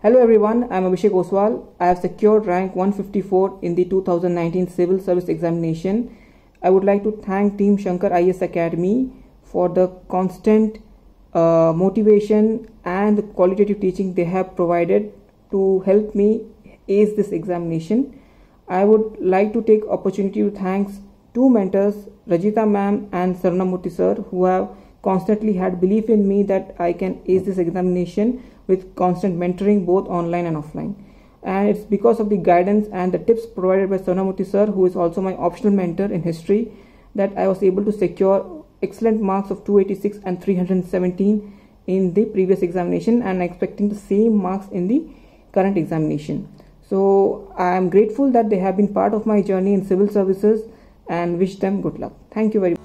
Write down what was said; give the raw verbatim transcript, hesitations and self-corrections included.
Hello everyone, I am Abhishek Oswal. I have secured rank one fifty-four in the two thousand nineteen Civil Service Examination. I would like to thank Team Shankar I A S Academy for the constant uh, motivation and the qualitative teaching they have provided to help me ace this examination. I would like to take opportunity to thank two mentors, Rajita ma'am and Sarnamurthy sir, who have constantly had belief in me that I can ace this examination with constant mentoring both online and offline. And it's because of the guidance and the tips provided by Sarnamurthy sir, who is also my optional mentor in history, that I was able to secure excellent marks of two eighty-six and three hundred seventeen in the previous examination, and expecting the same marks in the current examination. So I am grateful that they have been part of my journey in civil services and wish them good luck. Thank you very much.